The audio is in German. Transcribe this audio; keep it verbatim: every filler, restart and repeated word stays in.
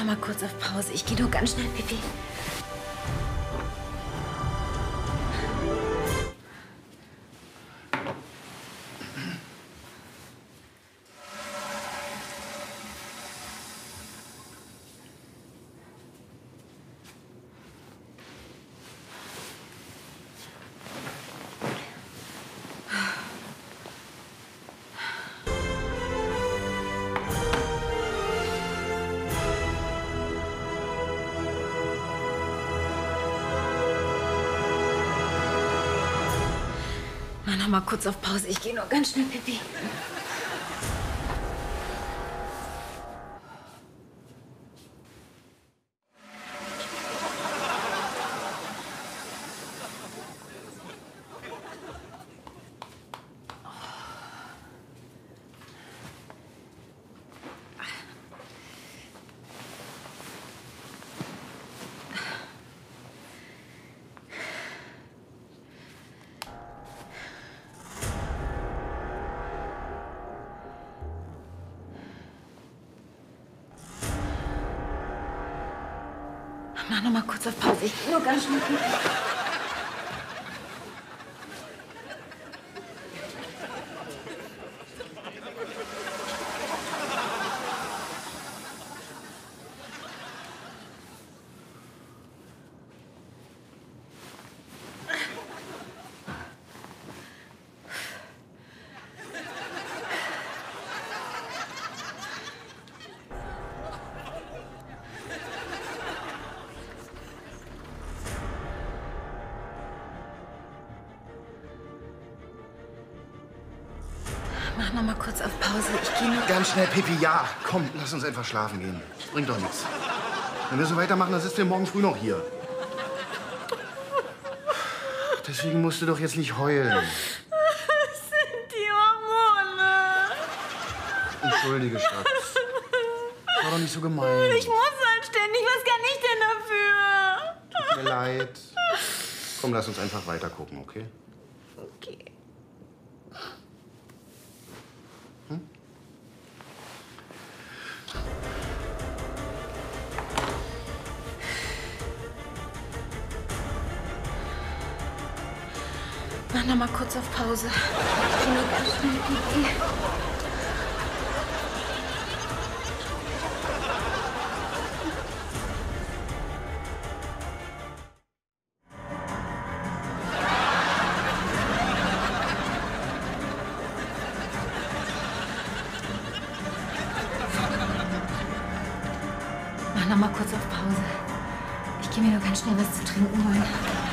noch mal kurz auf Pause. Ich gehe nur ganz schnell pipi. Noch mal kurz auf Pause. Ich gehe nur ganz schnell pipi. Mach noch mal kurz auf Pause. Ich geh nur ganz schnell pipi. Mach noch mal kurz auf Pause. Ich gehe nur... Ganz schnell, Pippi, ja. Komm, lass uns einfach schlafen gehen. Das bringt doch nichts. Wenn wir so weitermachen, dann sitzen wir morgen früh noch hier. Deswegen musst du doch jetzt nicht heulen. Das sind die Hormone. Entschuldige, Schatz. War doch nicht so gemein. Ich muss anständig. Was kann ich denn dafür? Tut mir leid. Komm, lass uns einfach weiter gucken, okay? Okay. Mach noch mal kurz auf Pause. Ich geh nur ganz schnell pipi. Mach noch mal kurz auf Pause. Ich geh mir nur ganz schnell was zu trinken holen.